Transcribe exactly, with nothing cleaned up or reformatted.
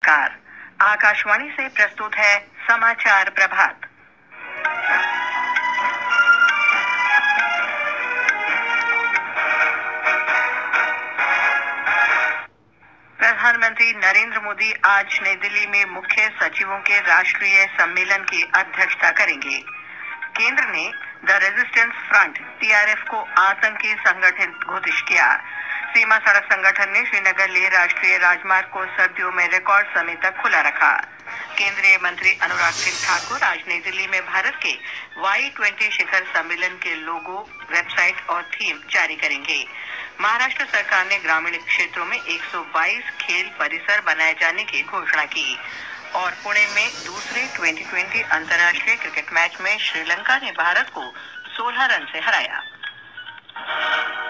नमस्कार। आकाशवाणी से प्रस्तुत है समाचार प्रभात। प्रधानमंत्री नरेंद्र मोदी आज नई दिल्ली में मुख्य सचिवों के राष्ट्रीय सम्मेलन की अध्यक्षता करेंगे। केंद्र ने the resistance front T R F को आतंकी संगठन घोषित किया। सीमा सड़क संगठन ने श्रीनगर लेह राष्ट्रीय राजमार्ग को सर्दियों में रिकॉर्ड समय तक खुला रखा। केंद्रीय मंत्री अनुराग सिंह ठाकुर आज नई दिल्ली में भारत के वाई ट्वेंटी शिखर सम्मेलन के लोगो, वेबसाइट और थीम जारी करेंगे। महाराष्ट्र सरकार ने ग्रामीण क्षेत्रों में एक सौ बाईस खेल परिसर बनाए जाने की घोषणा की और पुणे में दूसरे ट्वेंटी ट्वेंटी अंतर्राष्ट्रीय क्रिकेट मैच में श्रीलंका ने भारत को सोलह रन से हराया।